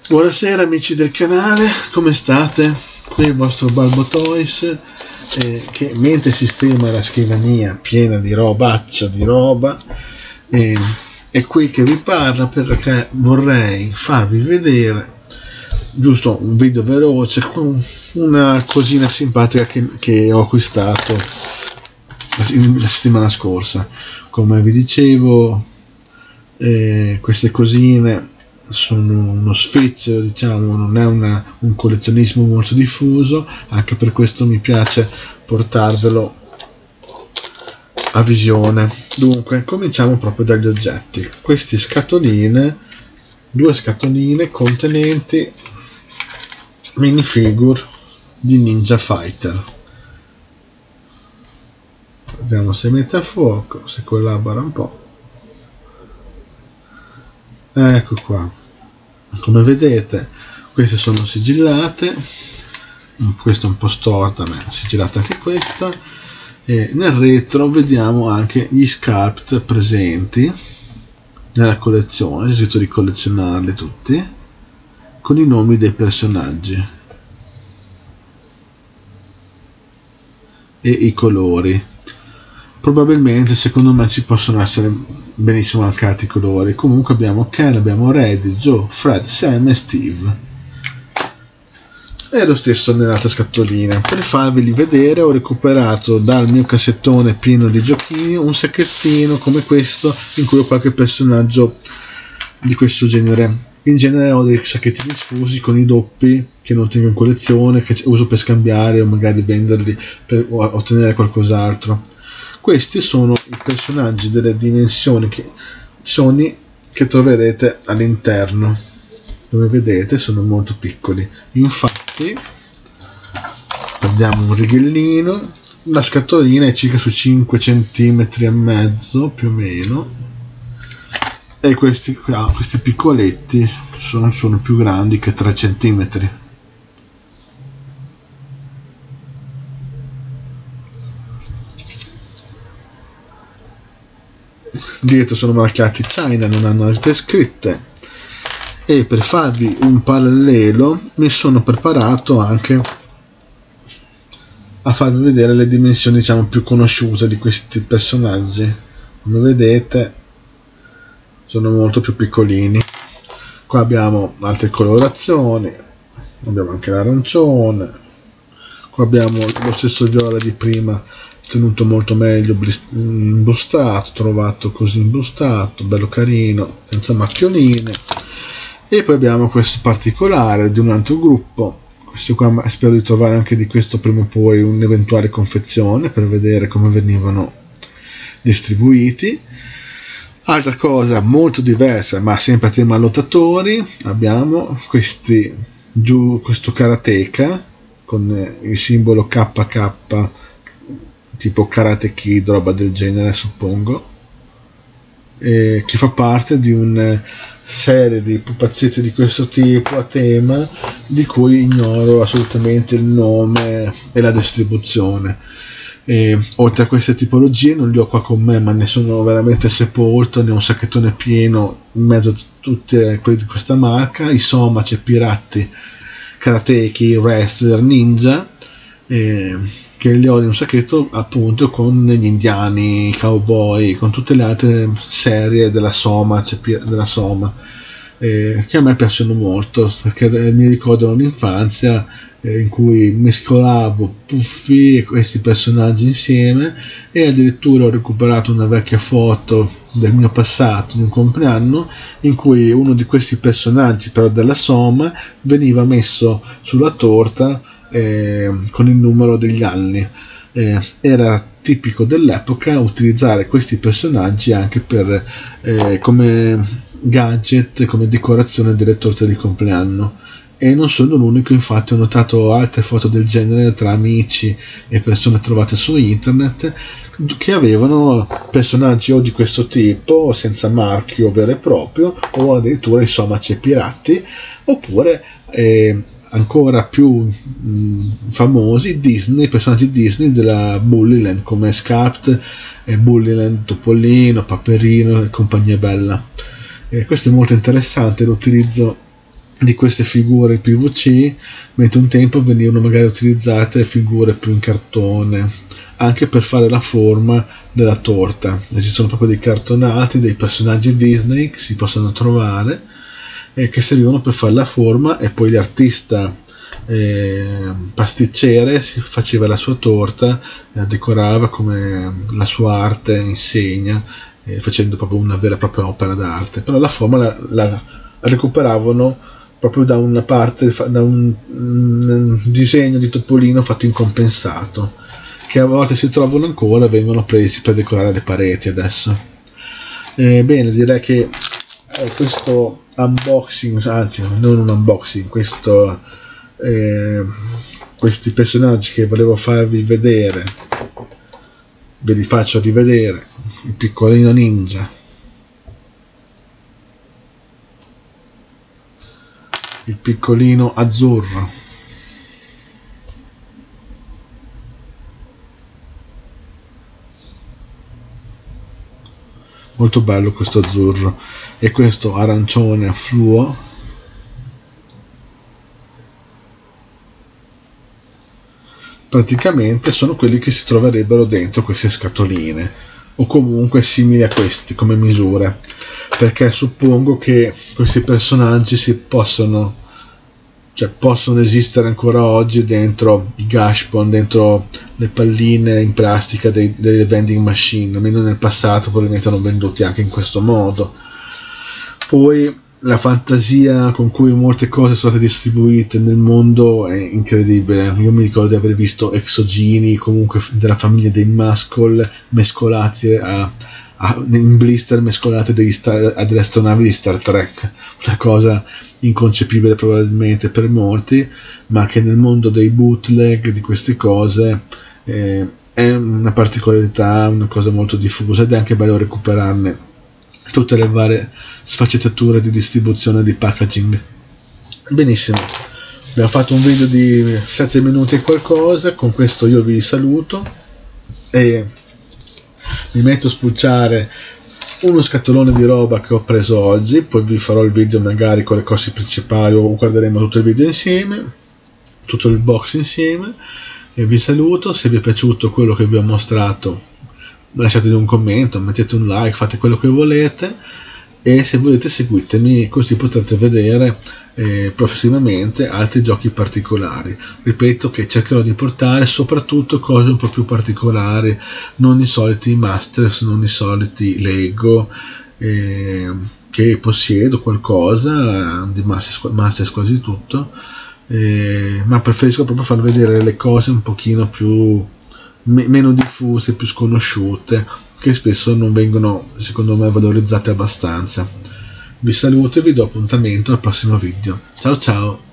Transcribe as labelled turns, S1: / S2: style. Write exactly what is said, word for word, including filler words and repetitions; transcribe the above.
S1: Buonasera amici del canale, come state? Qui il vostro Balbo Toys eh, che mentre sistema la scrivania piena di robaccia di roba eh, è qui che vi parla perché vorrei farvi vedere giusto un video veloce con una cosina simpatica che, che ho acquistato la, la settimana scorsa. Come vi dicevo, eh, queste cosine sono uno sfizio, diciamo, non è una, un collezionismo molto diffuso, anche per questo mi piace portarvelo a visione. Dunque, cominciamo proprio dagli oggetti. Queste scatoline, due scatoline contenenti minifigure di Ninja Fighter. Vediamo se mette a fuoco, se collabora un po'. Ecco qua, come vedete queste sono sigillate, questa è un po' storta ma è sigillata anche questa, e nel retro vediamo anche gli sculpt presenti nella collezione, c'è scritto di collezionarli tutti con i nomi dei personaggi e i colori. Probabilmente, secondo me, ci possono essere benissimo anche altri colori. Comunque abbiamo Ken, abbiamo Reddy, Joe, Fred, Sam e Steve. E lo stesso nell'altra scatolina. Per farveli vedere ho recuperato dal mio cassettone pieno di giochini un sacchettino come questo in cui ho qualche personaggio di questo genere. In genere ho dei sacchettini sfusi con i doppi che non tengo in collezione, che uso per scambiare o magari venderli per ottenere qualcos'altro. Questi sono i personaggi delle dimensioni che, Sony che troverete all'interno. Come vedete sono molto piccoli. Infatti, prendiamo un righellino, la scatolina è circa su cinque centimetri e mezzo più o meno, e questi qua, questi piccoletti sono, sono più grandi che tre centimetri. Dietro sono marchiati China, non hanno altre scritte, e per farvi un parallelo mi sono preparato anche a farvi vedere le dimensioni, diciamo, più conosciute di questi personaggi. Come vedete sono molto più piccolini. Qua abbiamo altre colorazioni, abbiamo anche l'arancione, qua abbiamo lo stesso viola di prima tenuto molto meglio, imbustato, trovato così imbustato, bello carino, senza macchioline. E poi abbiamo questo particolare di un altro gruppo, questo qua spero di trovare anche di questo prima o poi un'eventuale confezione per vedere come venivano distribuiti. Altra cosa molto diversa ma sempre a tema lottatori, abbiamo questi giù, questo karateka con il simbolo K K, tipo Karate Kid, roba del genere suppongo, e che fa parte di una serie di pupazzetti di questo tipo a tema di cui ignoro assolutamente il nome e la distribuzione. E oltre a queste tipologie non li ho qua con me, ma ne sono veramente sepolto, ne ho un sacchettone pieno in mezzo a tutte quelle di questa marca, i Somaci, Pirati, Karateki, Wrestler, Ninja, e che li ho in un sacchetto appunto con gli indiani, i cowboy, con tutte le altre serie della Soma, della Soma eh, che a me piacciono molto perché mi ricordano l'infanzia eh, in cui mescolavo Puffy e questi personaggi insieme, e addirittura ho recuperato una vecchia foto del mio passato di un compleanno in cui uno di questi personaggi, però della Soma, veniva messo sulla torta Eh, con il numero degli anni. Eh, era tipico dell'epoca utilizzare questi personaggi anche per eh, come gadget, come decorazione delle torte di compleanno, e non sono l'unico. Infatti ho notato altre foto del genere tra amici e persone trovate su internet che avevano personaggi o di questo tipo senza marchio vero e proprio, o addirittura i Somaci e Pirati, oppure eh, ancora più mh, famosi Disney, personaggi Disney della Bullyland come Sculpt, eh, Bullyland, Topolino, Paperino e compagnia bella. Eh, questo è molto interessante, l'utilizzo di queste figure P V C, mentre un tempo venivano magari utilizzate figure più in cartone, anche per fare la forma della torta. Esistono proprio dei cartonati, dei personaggi Disney che si possono trovare e che servivano per fare la forma, e poi l'artista eh, pasticcere si faceva la sua torta, la decorava come la sua arte insegna, eh, facendo proprio una vera e propria opera d'arte. Però la forma la, la recuperavano proprio da una parte, da un, un disegno di topolino fatto in compensato, che a volte si trovano ancora e vengono presi per decorare le pareti adesso. Eh, bene, direi che eh, questo unboxing, anzi non un unboxing, questo, eh, questi personaggi che volevo farvi vedere, ve li faccio rivedere. Il piccolino ninja, il piccolino azzurro, molto bello questo azzurro, e questo arancione fluo, praticamente sono quelli che si troverebbero dentro queste scatoline, o comunque simili a questi come misure, perché suppongo che questi personaggi si possono, cioè possono esistere ancora oggi dentro i Gashpon, dentro le palline in plastica dei, delle vending machine, almeno nel passato probabilmente hanno venduti anche in questo modo. Poi la fantasia con cui molte cose sono state distribuite nel mondo è incredibile. Io mi ricordo di aver visto exogeni comunque della famiglia dei Muscle mescolati a, a, in blister mescolati degli star, a delle astronavi di Star Trek, una cosa inconcepibile probabilmente per molti, ma che nel mondo dei bootleg di queste cose eh, è una particolarità, una cosa molto diffusa, ed è anche bello recuperarne tutte le varie sfaccettature di distribuzione, di packaging. Benissimo, abbiamo fatto un video di sette minuti e qualcosa. Con questo io vi saluto e mi metto a spulciare uno scatolone di roba che ho preso oggi, poi vi farò il video magari con le cose principali, o guarderemo tutto il video insieme, tutto il box insieme, e vi saluto. Se vi è piaciuto quello che vi ho mostrato, lasciate un commento, mettete un like, fate quello che volete, e se volete seguitemi, così potrete vedere eh, prossimamente altri giochi particolari. Ripeto che cercherò di portare soprattutto cose un po' più particolari, non i soliti Masters, non i soliti Lego, eh, che possiedo qualcosa di Masters, Masters quasi tutto, eh, ma preferisco proprio far vedere le cose un pochino più meno diffuse, più sconosciute, che spesso non vengono secondo me valorizzate abbastanza. Vi saluto e vi do appuntamento al prossimo video. Ciao ciao!